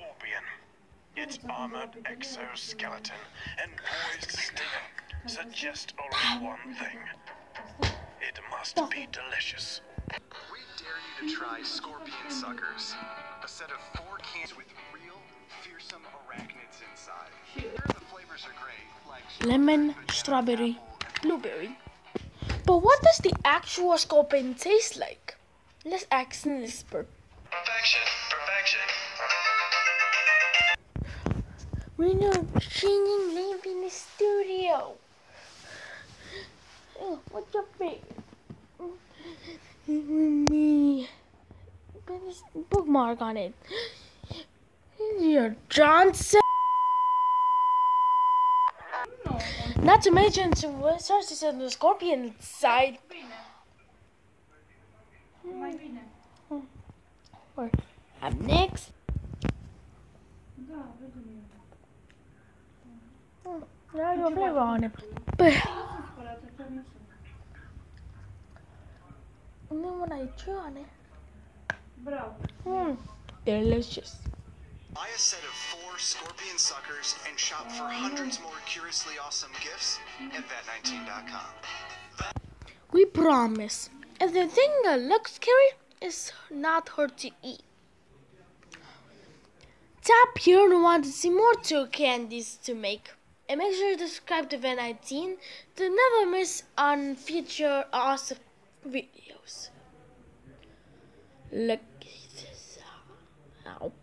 scorpion. Its armored exoskeleton and poised stinger suggest only one thing. It must be delicious. We dare you to try scorpion suckers. A set of 4 cans with real, fearsome arachnids inside. The flavors are great, like lemon, strawberry, blueberry. But what does the actual scorpion taste like? Let's ask an expert. Perfection, perfection. We know changing live in the studio. Oh, what's your face? Me. Put this bookmark on it. Your Johnson. Not to mention some resources on the scorpion side. Up next. Now your flavor on it. But and then when I chew on it, delicious. Buy a set of 4 scorpion suckers and shop for hundreds more curiously awesome gifts at vet19.com. We promise. If the thing that looks scary is not hard to eat. Tap here to want to see more 2 candies to make. And make sure to subscribe to Vet19 to never miss on future awesome videos. Look at this. Ow.